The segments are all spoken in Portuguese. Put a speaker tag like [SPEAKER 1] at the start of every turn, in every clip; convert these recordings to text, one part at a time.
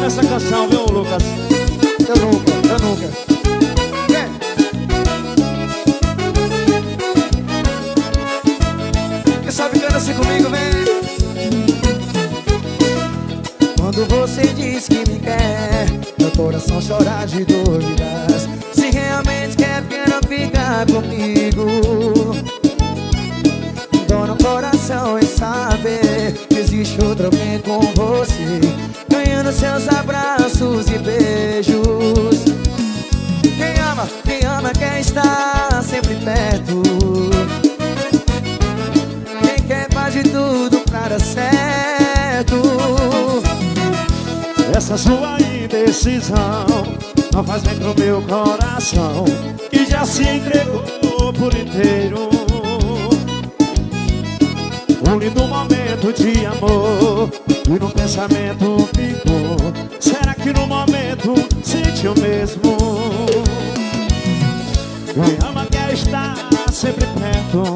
[SPEAKER 1] nessa canção, viu, Lucas?
[SPEAKER 2] Eu nunca. Quem sabe canta assim comigo, vem. Quando você diz que me quer, meu coração chora de dúvidas. Se realmente quer, queira ficar comigo. Dor no coração em saber que existe outro alguém com você, ganhando seus abraços e beijos. Quem ama quer estar sempre perto. Quem quer faz de tudo pra dar certo.
[SPEAKER 1] Essa sua indecisão não faz bem pro meu coração, que já se entregou por inteiro. Um lindo momento de amor e no pensamento ficou. Será que no momento sentiu mesmo? Quem ama quer estar sempre perto.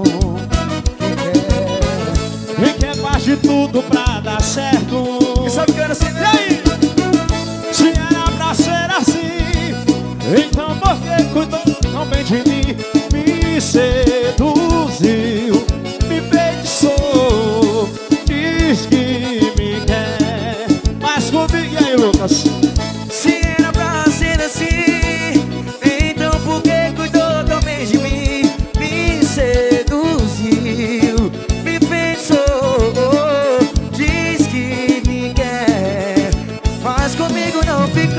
[SPEAKER 1] Quem quer faz de tudo pra dar certo.
[SPEAKER 2] Quem sabe que era assim, e aí?
[SPEAKER 1] Se era pra ser assim, então por que cuidou tão bem de mim? Me seduziu, me feitiçou, diz que me quer. Mas comigo, e aí, Lucas?
[SPEAKER 2] Se era pra ser assim, então por que cuidou tão bem de mim? Me seduziu, me feitiçou, diz que me quer, mas comigo não ficou.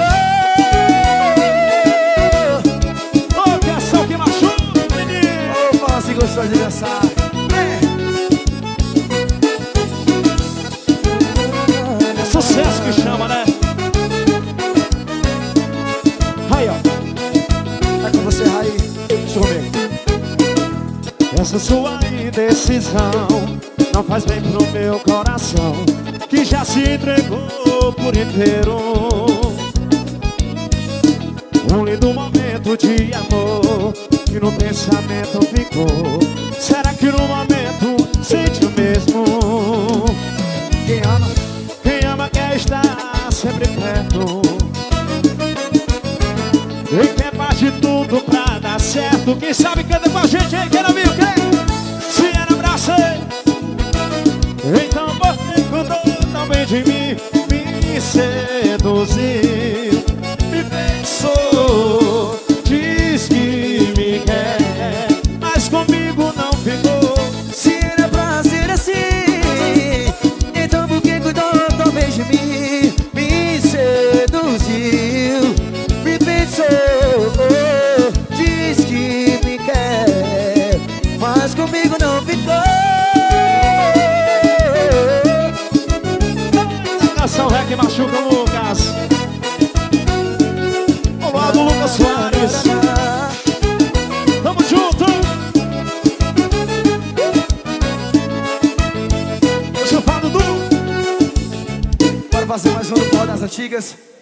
[SPEAKER 1] Ô, canção que machuca, menino!
[SPEAKER 2] Opa, se gostou de dançar.
[SPEAKER 1] É sucesso que chama, né? Aí, ó.
[SPEAKER 2] Tá com você, Raí. Deixa eu ver.
[SPEAKER 1] Essa sua indecisão não faz bem pro meu coração, que já se entregou por inteiro. Um lindo momento de amor que no pensamento ficou. Será que no momento sente o mesmo? Quem ama quer estar sempre perto. Quem quer faz de tudo pra dar certo. Quem sabe canta com a gente aí, quem não viu, quem? Se era pra ser, então você cuidou tão bem de mim. Me seduziu, me feitiçou, diz que me quer, mas comigo não ficou.
[SPEAKER 2] Se era pra ser assim, então por que cuidou tão bem de mim? Me seduziu, me pensou, diz que me quer, mas comigo não ficou.
[SPEAKER 1] Canção Rec machuca, Lucas. Olá do Lucas Soares. Tamo junto.
[SPEAKER 2] Bora fazer mais um do Pó das Antigas.